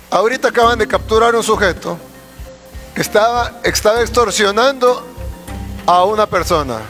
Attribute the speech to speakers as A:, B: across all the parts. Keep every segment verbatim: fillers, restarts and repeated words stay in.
A: Ahorita acaban de capturar un sujeto que estaba, estaba extorsionando a una persona.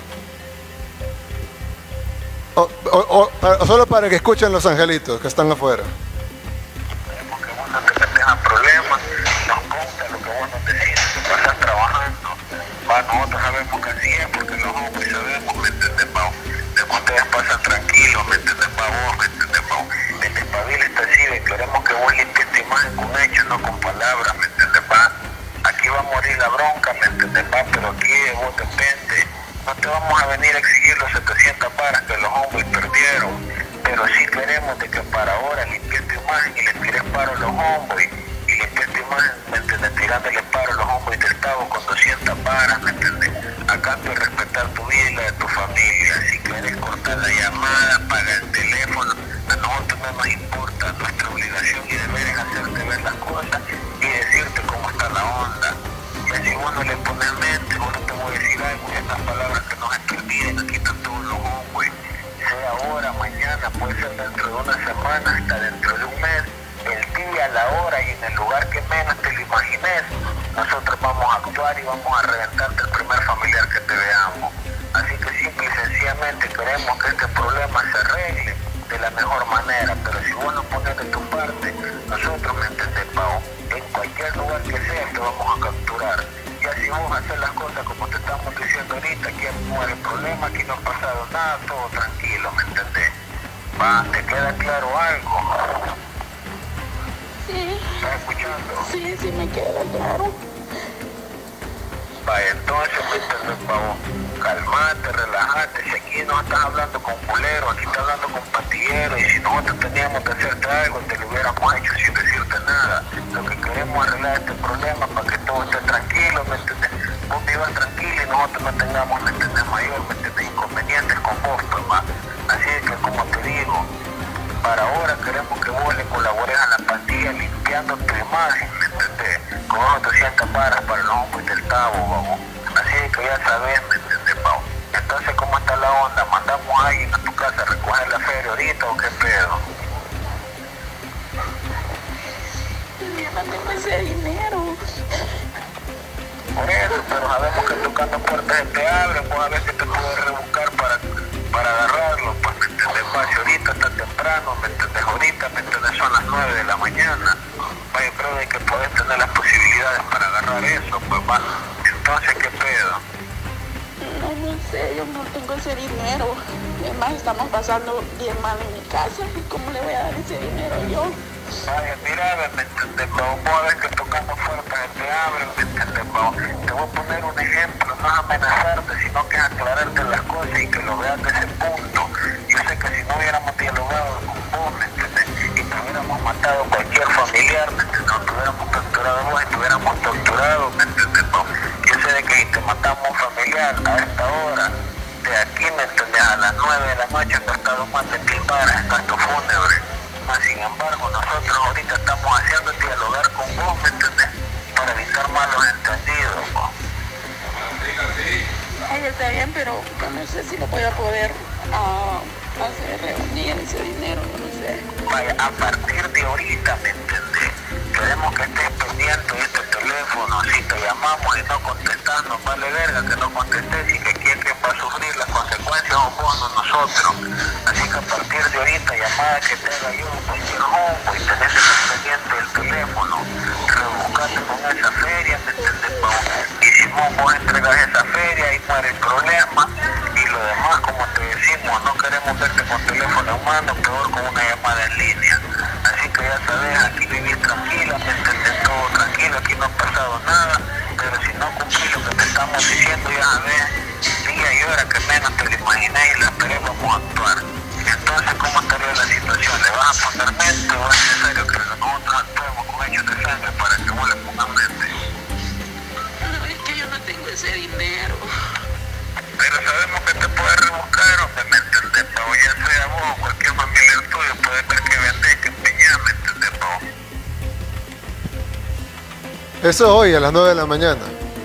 A: O, o, o, o solo para que escuchen los angelitos que están afuera.
B: Sabemos que vos no te metes a problemas, nos consta lo que vos nos decís, que estás trabajando. Va, nosotros sabemos que así es, porque los hombres sabemos, ¿me entiendes, Pau? De que ustedes pasan tranquilos, ¿me entiendes, Pau? Vos, ¿me entiendes, Pau? El despabil está así, de queremos que vos limpies tu imagen con hechos, no con palabras, ¿me entiendes, Pau? Aquí va a morir la bronca, ¿me entiendes, Pau? Pero aquí de vos depende. No te vamos a venir a exigir los setecientas varas que los hombres perdieron, pero sí queremos de que para ahora limpies tu imagen y le tires paro a los hombres, y limpies tu imagen, ¿me entiendes? Tirándole paro a los hombres del Estado con doscientas varas, ¿me entiendes? A cambio de respetar tu vida y la de tu familia. Si quieres cortar la llamada, paga el teléfono, a nosotros no nos importa, nuestra obligación y deber es hacerte ver las cosas y decirte cómo está la onda. Y así vos no le pones mente, vos no te voy a decir algo, estas palabras que nos entretien, aquí están todos los hombres, sea ahora, mañana, puede ser dentro de una semana, hasta dentro de un mes, el día, la hora y en el lugar que menos te lo imagines, nosotros vamos a actuar y vamos a reventarte el primer familiar que te veamos. Así que simple y sencillamente queremos que este problema se arregle de la mejor manera, pero si vos no pones de tu parte, nosotros, ¿me entendés, Pau? En cualquier lugar que sea te vamos a capturar. Y así vamos a hacer las cosas como te estamos diciendo ahorita, aquí no hay problema, aquí no ha pasado nada, todo tranquilo, ¿me entendés? Va, ¿te queda claro algo?
C: Sí.
B: ¿Estás escuchando?
C: Sí, sí me queda claro.
B: Vaya, entonces, ¿me entendés, Pau? Calmate, relajate, si aquí no estás hablando con culeros, aquí estás hablando con patilleros, y si nosotros teníamos que hacerte algo, te lo hubiéramos hecho sin decirte nada. Lo que queremos es arreglar este problema para que todo esté tranquilo, ¿me entiendes? Vos vivas tranquilo y nosotros no tengamos, ¿me entiendes, mayor, ¿me entiendes? Inconvenientes con vos, pues, va. Así es que, como te digo, para ahora queremos que vos le colabores a la pandilla limpiando tu imagen, ¿me entendés? Con doscientas varas para los hombres del Cabo, vamos. Así es que ya sabes, ¿me entendés, Pau? Entonces, ¿cómo está la onda? ¿Mandamos a alguien a tu casa a recoger la feria ahorita o qué pedo?
C: Yo no tengo ese dinero.
B: Por eso, pero sabemos que tocando puertas se te abren, vos a ver que te puedes rebuscar para, para agarrarlo, pues, ¿me entendés, Pau? Si ahorita está temprano, ¿me entendés? Ahorita, ¿me entendés? Son las nueve de la mañana. Vaya, creo de que podés tener las posibilidades para agarrar eso, pues, va. Entonces, ¿qué pedo?
C: No, no sé, yo no tengo ese dinero. Además, estamos pasando bien mal en mi casa. ¿Cómo le voy a dar ese dinero yo?
B: Vaya, mira, ¿me entendés, Pau? Vos a ver que tocando puertas se te abren, ¿me entendés, Pau? Te voy a poner un ejemplo, no es amenazarte, sino que es aclararte las cosas y que lo veas de ese punto. Yo sé que si no hubiéramos dialogado con vos, ¿me entendés? Y te hubiéramos matado a cualquier familiar, ¿me entendés? O te hubiéramos torturado vos y te hubiéramos torturado, ¿me entendés, Pau? Yo sé de que si te matamos a un familiar a esta hora, de aquí, ¿me entendés? A las nueve de la noche ha costado más de mil varas en gasto fúnebre. Mas, sin embargo, nosotros ahorita estamos haciendo dialogar con vos, ¿me entendés? Para evitar malos entendidos, ¿no?
C: Ay, está bien, pero yo no sé si lo voy a poder uh, hacer reunir ese dinero, yo no sé.
B: Vaya, a partir de ahorita, ¿me entendés? Queremos que estés pendiente de este teléfono. Si te llamamos y no contestás, nos vale verga que no contestes y que quien va a sufrir las consecuencias o vos, no nosotros. Así que a partir de ahorita, llamada que te haga yo, cualquier hombre, y tenés que estar pendiente del teléfono, rebuscate con esa feria, ¿me entendés, Pau? Y si vos, vos entregas esa feria, ahí muere el problema. Y lo demás, como te decimos, no queremos verte con teléfono en mano, peor con una llamada en línea. Así que ya sabes, aquí vivir tranquila, ¿me entendés? Todo tranquilo, aquí no ha pasado nada, pero si no cumplís lo que te estamos diciendo, ya sabes, día y hora que menos te lo imaginé y la esperemos vamos a actuar. Entonces, ¿cómo estaría la situación? ¿Le vas a poner mente o es necesario que nosotros actuemos con hechos de sangre para que vos le pongas mente?
C: No, es que yo no tengo ese dinero.
B: Pero sabemos que te puedes rebuscar, hombre, ¿me entendés, Pau? Ya sea vos o cualquier familiar tuyo, puedes ver que vendés, que empeñás, ¿me entendés, Pau?
A: Eso es hoy a las nueve de la mañana.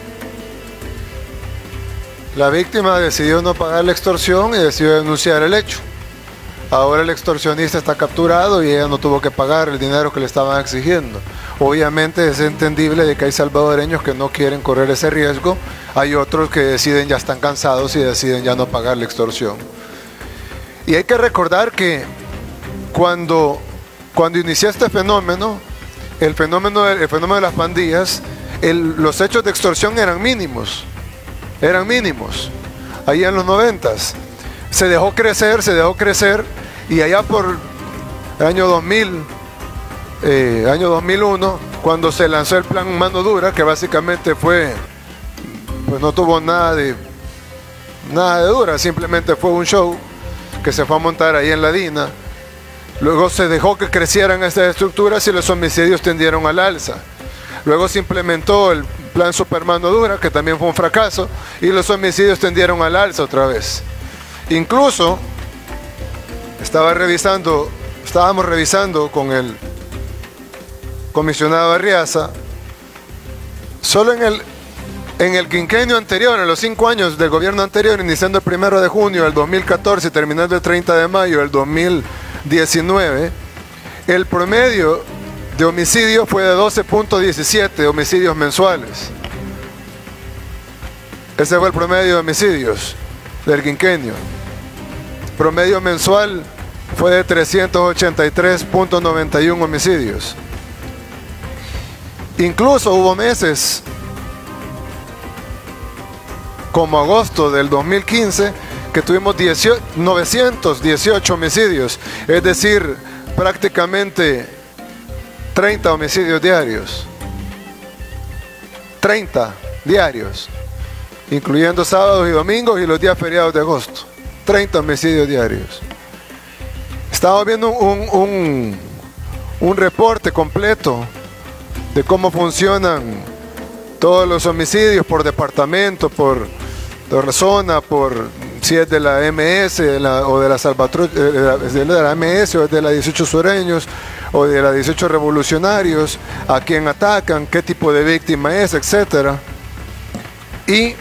A: La víctima decidió no pagar la extorsión y decidió denunciar el hecho. Ahora el extorsionista está capturado y ella no tuvo que pagar el dinero que le estaban exigiendo. obviamente es entendible de que hay salvadoreños que no quieren correr ese riesgo, hay otros que deciden, ya están cansados y deciden ya no pagar la extorsión. Y hay que recordar que cuando, cuando inició este fenómeno, el fenómeno, el fenómeno de las pandillas, el, los hechos de extorsión eran mínimos, eran mínimos, ahí en los noventas. Se dejó crecer, se dejó crecer, y allá por el año dos mil, eh, año dos mil uno, cuando se lanzó el plan Mano Dura, que básicamente fue, pues no tuvo nada de, nada de dura, simplemente fue un show que se fue a montar ahí en la DINA. Luego se dejó que crecieran estas estructuras y los homicidios tendieron al alza. Luego se implementó el plan Super Mano Dura, que también fue un fracaso, y los homicidios tendieron al alza otra vez. Incluso estaba revisando, estábamos revisando con el comisionado Arriaza, solo en el, en el quinquenio anterior, en los cinco años del gobierno anterior, iniciando el primero de junio del dos mil catorce y terminando el treinta de mayo del dos mil diecinueve, el promedio de homicidio fue de doce punto diecisiete homicidios mensuales. Ese fue el promedio de homicidios del quinquenio. Promedio mensual fue de trescientos ochenta y tres punto noventa y uno homicidios. Incluso hubo meses como agosto del dos mil quince que tuvimos novecientos dieciocho homicidios, es decir, prácticamente treinta homicidios diarios. treinta diarios, incluyendo sábados y domingos y los días feriados de agosto. treinta homicidios diarios. Estamos viendo un, un, un reporte completo de cómo funcionan todos los homicidios por departamento, por, por zona, por si es de la M S de la, o de la Salvatrucha, de la M S o de la dieciocho Sureños o de la dieciocho Revolucionarios, a quién atacan, qué tipo de víctima es, etcétera. Y,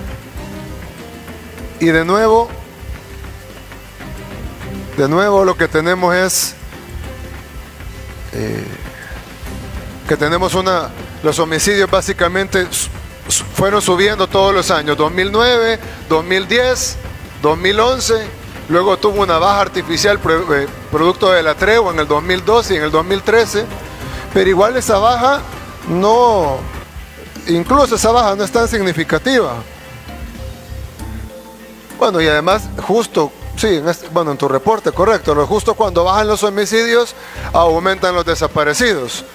A: y de nuevo, de nuevo lo que tenemos es eh, que tenemos una, los homicidios básicamente fueron subiendo todos los años, dos mil nueve, dos mil diez, dos mil once, luego tuvo una baja artificial producto de la tregua en el dos mil doce y en el dos mil trece, pero igual esa baja no, incluso esa baja no es tan significativa. Bueno, y además justo, sí, en este, bueno, en tu reporte, correcto, justo cuando bajan los homicidios, aumentan los desaparecidos.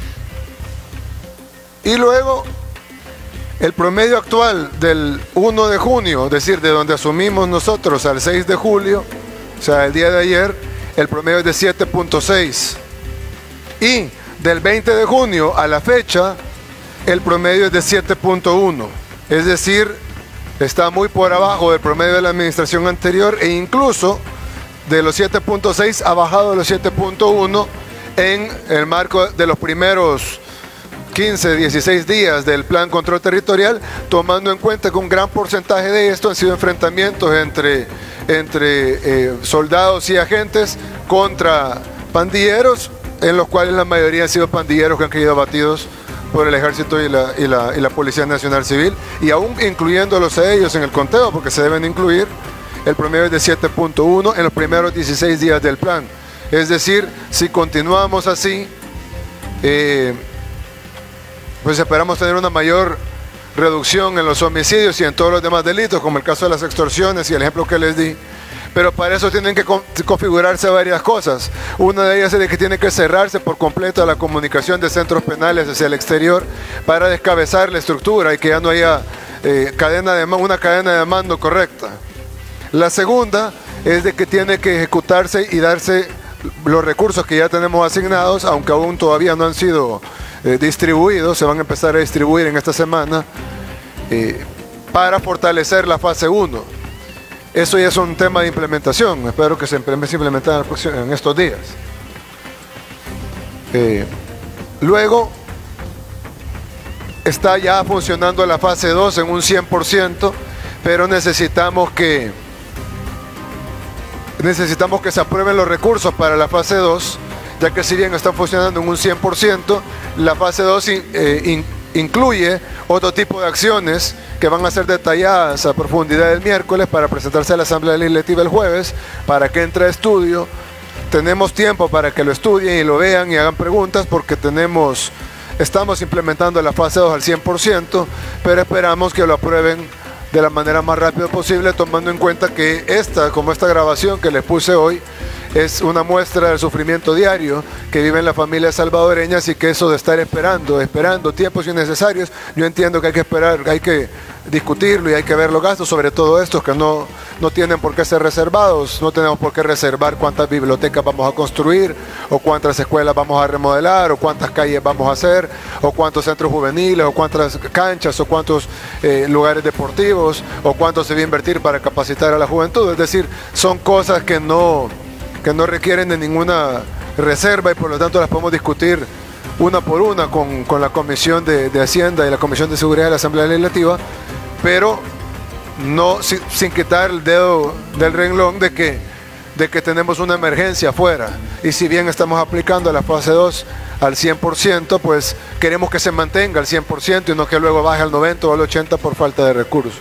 A: Y luego, el promedio actual del uno de junio, es decir, de donde asumimos nosotros al seis de julio, o sea, el día de ayer, el promedio es de siete punto seis. Y del veinte de junio a la fecha, el promedio es de siete punto uno. Es decir, está muy por abajo del promedio de la administración anterior, e incluso de los siete punto seis ha bajado de los siete punto uno en el marco de los primeros quince, dieciséis días del plan control territorial, tomando en cuenta que un gran porcentaje de esto han sido enfrentamientos entre, entre eh, soldados y agentes contra pandilleros, en los cuales la mayoría han sido pandilleros que han quedado abatidos por el ejército y la, y, la, y la Policía Nacional Civil, y aún incluyéndolos a ellos en el conteo, porque se deben incluir, el promedio es de siete punto uno en los primeros dieciséis días del plan. Es decir, si continuamos así, eh, pues esperamos tener una mayor reducción en los homicidios y en todos los demás delitos, como el caso de las extorsiones y el ejemplo que les di. Pero para eso tienen que configurarse varias cosas. Una de ellas es de que tiene que cerrarse por completo la comunicación de centros penales hacia el exterior para descabezar la estructura y que ya no haya eh, cadena de, una cadena de mando correcta. La segunda es de que tiene que ejecutarse y darse los recursos que ya tenemos asignados, aunque aún todavía no han sido eh, distribuidos, se van a empezar a distribuir en esta semana, eh, para fortalecer la fase uno. Eso ya es un tema de implementación, espero que se empiece a implementar en estos días. Eh, luego, está ya funcionando la fase dos en un cien por ciento, pero necesitamos que necesitamos que se aprueben los recursos para la fase dos ya que si bien están funcionando en un cien por ciento, la fase dos in, eh, in, incluye otro tipo de acciones que van a ser detalladas a profundidad el miércoles para presentarse a la Asamblea Legislativa el jueves, para que entre a estudio. Tenemos tiempo para que lo estudien y lo vean y hagan preguntas, porque tenemos, estamos implementando la fase dos al cien por ciento, pero esperamos que lo aprueben de la manera más rápida posible, tomando en cuenta que esta, como esta grabación que les puse hoy, es una muestra del sufrimiento diario que viven las familias salvadoreñas, y que eso de estar esperando, esperando tiempos innecesarios, yo entiendo que hay que esperar, hay que discutirlo y hay que ver los gastos, sobre todo estos que no, no tienen por qué ser reservados. No tenemos por qué reservar cuántas bibliotecas vamos a construir, o cuántas escuelas vamos a remodelar, o cuántas calles vamos a hacer, o cuántos centros juveniles, o cuántas canchas, o cuántos eh, lugares deportivos, o cuánto se va a invertir para capacitar a la juventud. Es decir, son cosas que no... que no requieren de ninguna reserva, y por lo tanto las podemos discutir una por una con, con la Comisión de, de Hacienda y la Comisión de Seguridad de la Asamblea Legislativa, pero no sin, sin quitar el dedo del renglón de que, de que tenemos una emergencia afuera, y si bien estamos aplicando la fase dos al cien por ciento, pues queremos que se mantenga al cien por ciento y no que luego baje al noventa o al ochenta por falta falta de recursos.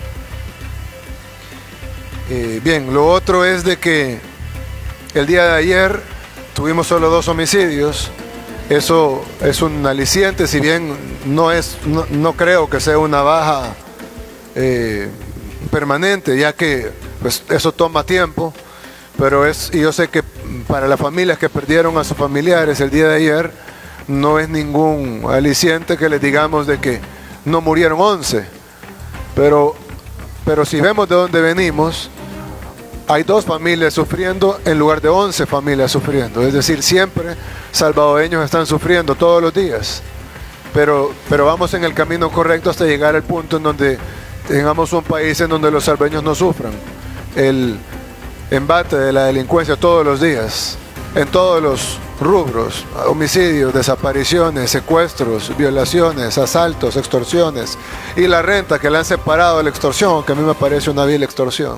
A: Eh, bien, lo otro es de que el día de ayer tuvimos solo dos homicidios. Eso es un aliciente, si bien no, es, no, no creo que sea una baja eh, permanente, ya que pues, eso toma tiempo, pero es, y yo sé que para las familias que perdieron a sus familiares el día de ayer, no es ningún aliciente que les digamos de que no murieron once, pero, pero si vemos de dónde venimos, hay dos familias sufriendo en lugar de once familias sufriendo. Es decir, siempre salvadoreños están sufriendo todos los días. Pero, pero vamos en el camino correcto hasta llegar al punto en donde tengamos un país en donde los salvadoreños no sufran el embate de la delincuencia todos los días, en todos los rubros: homicidios, desapariciones, secuestros, violaciones, asaltos, extorsiones, y la renta, que le han separado de la extorsión, que a mí me parece una vil extorsión.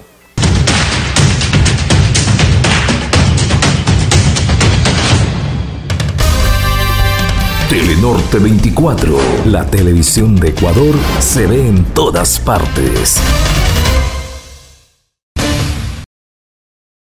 D: Telenorte veinticuatro, la televisión de Ecuador se ve en todas partes.